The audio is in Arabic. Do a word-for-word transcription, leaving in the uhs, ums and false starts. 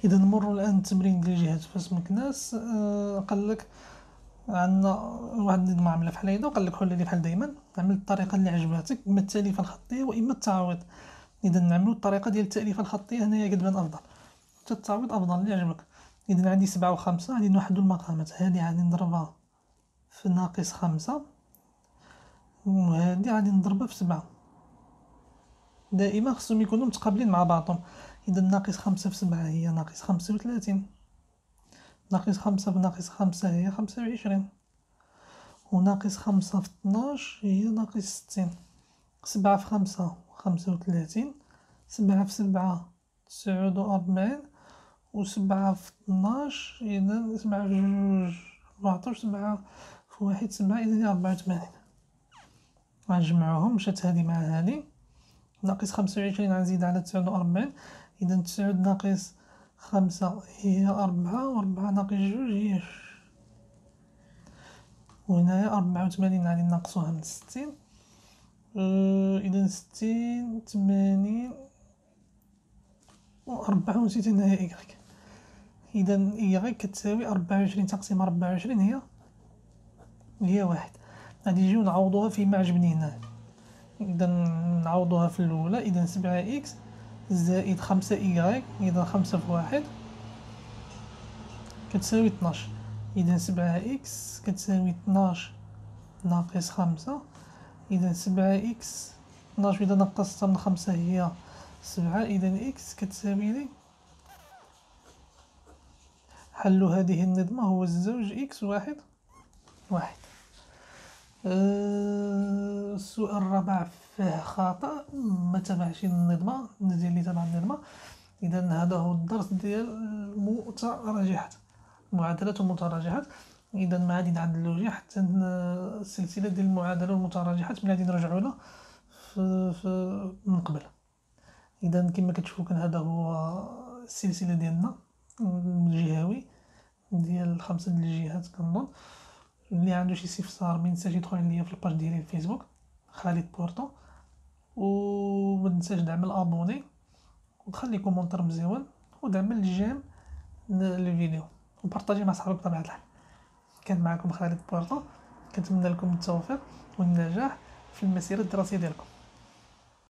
اذا نمروا الان التمرين ديال جهه فاس مكناس. آه قال لك عندنا واحد النظام عامله بحال هيدا، وقال لك حل لي بحال دائما عمل الطريقه اللي عجباتك، اما التاليفه الخطيه واما التعويض. اذا نعملوا الطريقه ديال التاليفه الخطيه هنايا كتبان افضل، حتى التعويض افضل اللي عجبك. اذا عندي سبعة وخمسة، غادي نوحدوا المقامات. هذه غادي نضربها في ناقص خمسة، وهذه غادي نضربها في سبعة. دائما خصهم يكونوا متقابلين مع بعضهم. اذا ناقص خمسة في سبعة هي ناقص خمسة وثلاثين، ناقص خمسة في ناقص خمسة هي خمسة وعشرين، وناقص خمسة في اثناش هي ناقص ستين. سبعة في خمسة خمسة وثلاثين، سبعة في سبعة تسعود وأربعين، وسبعة في اثناش إذا سبعة في جوج ربعطاش، سبعة في واحد سبعة، إذا هي ربعة وثمانين. غنجمعوهم، مشات هادي مع هادي. ناقص خمسة وعشرين غنزيد على تسعود وأربعين، إذا تسعود ناقص خمسة هي أربعة، وربعة ناقص جوج هي جوج، وهنايا ربعة وثمانين غادي ناقصوها من ستين. أه إذا ستين ثمانين وربعة ونسيت هنايا إيكغيك. إذا إيكغيك كتساوي ربعة وعشرين تقسيم ربعة وعشرين هي هي واحد. غادي نجيو نعوضوها فيما عجبني هنا. إذا نعوضوها في الأولى، إذا سبعة إكس زائد خمسة إيكغيك، إذا خمسة في واحد كتساوي اثناش. إذا سبعة إكس كتساوي اثناش ناقص خمسة، إذا سبعة إكس اثناش إذا نقصتها من خمسة هي سبعة. إذا إكس كتساوي لي، حل هذه النظمة هو زوج إكس واحد واحد. أه السؤال الرابع فيه خطأ، ما تبعش النظمة ديال اللي تبع النظمة. إذا هذا هو الدرس ديال المتراجحات، المعادلات والمتراجحات. إذا ما غادي نعدلو حتى السلسلة ديال المعادلة والمتراجحات من غادي نرجعو لها في, في من قبل. إذا كما كتشوفوا كان هذا هو السلسلة ديالنا الجهوي ديال خمسة د الجهات. كنظن اللي عنده شي استفسار ما ينساش يدخل ليا في الباج ديالي في الفيسبوك خالد بورطو، وما تنساش دعم الابوني وتخلي كومونتير مزيون ودعم الجيم للفيديو وبارطاجي مع صحابك بطبيعة الحال. كان معكم خالد بورطو، كنتمنى لكم التوفيق والنجاح في المسيرة الدراسية ديالكم.